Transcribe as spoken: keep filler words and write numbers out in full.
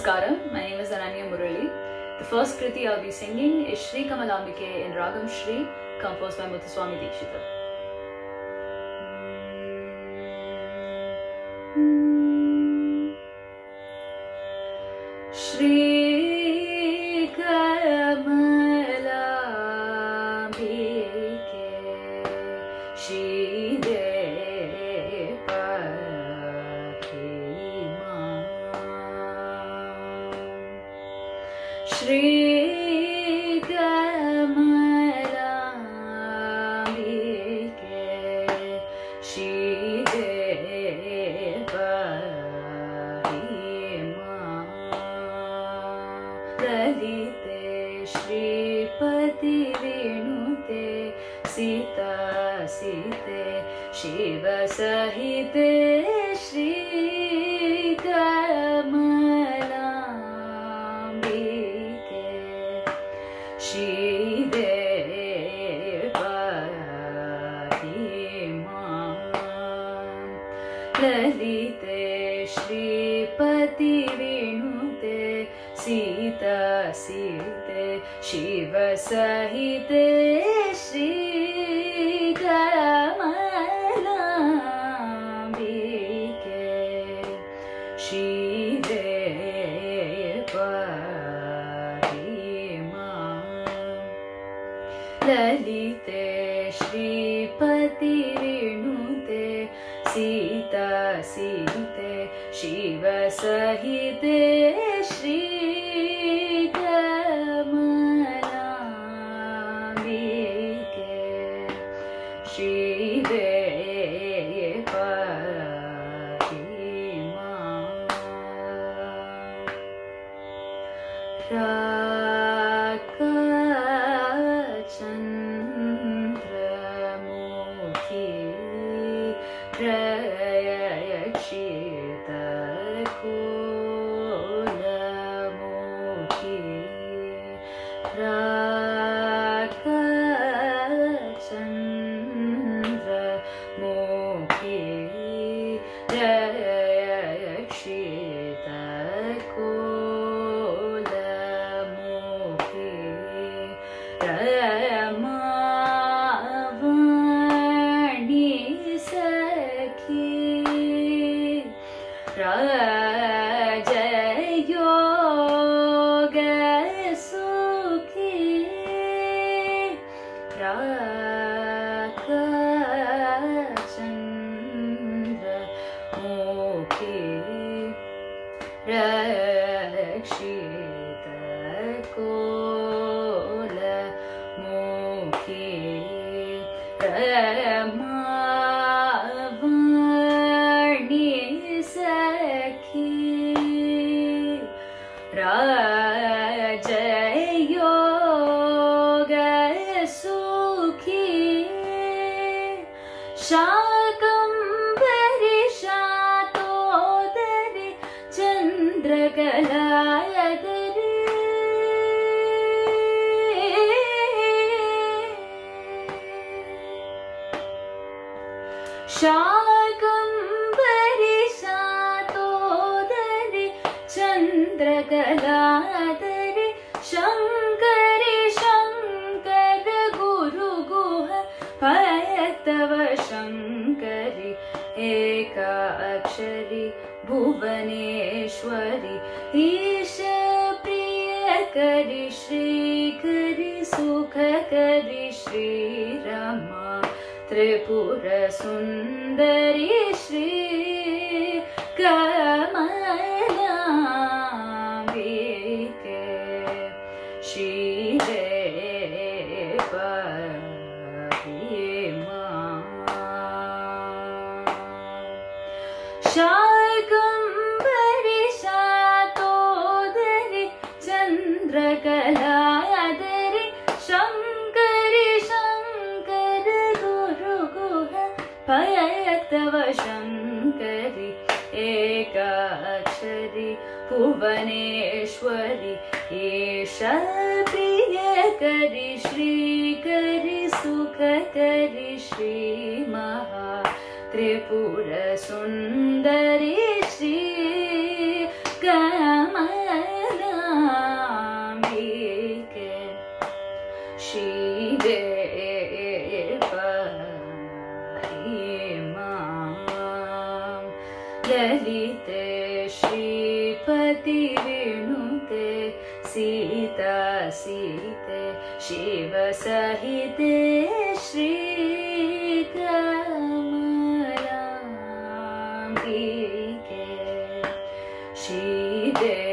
Namaskaram, my name is Ananya Murali. The first Kriti I'll be singing is Shri Kamalambike in Ragam Shri, composed by Muthuswami Dikshita. Shri Kamalambike, Shri Shri Kamalambike, Shri Devahima, Lalite Shripati Venute, Sita Site, Shiva Sahite, Shri Kamalambike, Shri Devahima, Lalite Shripati Venute, Sita Site, Shiva Sahite, Shri Kamalambike, Shri Devahima, Lalite Shripati Venute, Sita Site, Shiva Sahite, Shri Kamalambike, Shri Devahima, Rakachandramukhi Prayakshita Kulamukhi, Rakachandramukhi Prayakshita Kulamukhi, Ramavani Sakhi, Rajayoga Sukhi, Rakachandramukhi Rakshita Kulamukhi, Ramavani Sakhi, Rajayoga Sukhi, Shakambari Shatodari Chandrakalayadari, Shakambari Shatodari Chandrakalayadari, Shankari Shankara Guru Guha Payatava Shankari, Eka Akshari Bhuvaneshwari, Isha Priyakari, Shri Kari Sukhakari, Shri Rama Tripura Sundari, Shri Kamalambike, Shri Devahima, Shakambari Shatodari Chandrakalayadari, Shankari Shankara Guru Guha Payatava Shankari, Eka Akshari Bhuvaneshwari, Isha Priyakari, Shri Kari Sukhakari, Shri Maha Tripura Sundari, Shri Kamalambike, ललिते Shripati विनुते Sita सीते शिव सहिते श्रीकमलाम्बिके श्रीदेवी